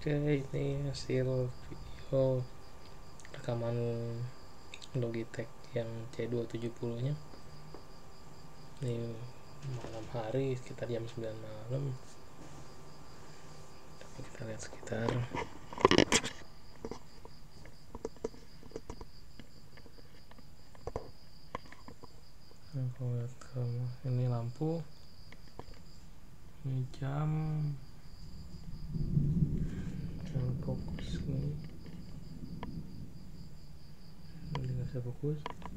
Oke, ini hasil video rekaman Logitech yang C270 nya. Ini malam hari sekitar jam 9 malam. Kita lihat sekitar. Aku lihat ini lampu, ini jam fokus ini nggak bisa fokus.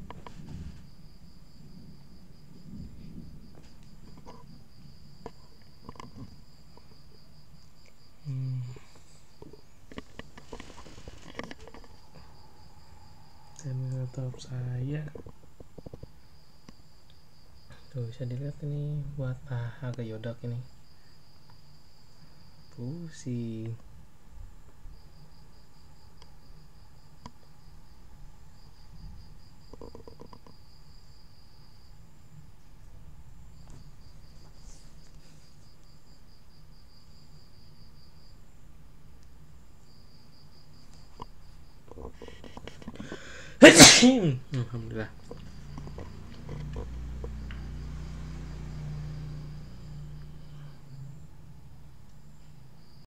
Dan laptop saya tuh bisa dilihat ini buat agak yodak ini pusing. Alhamdulillah.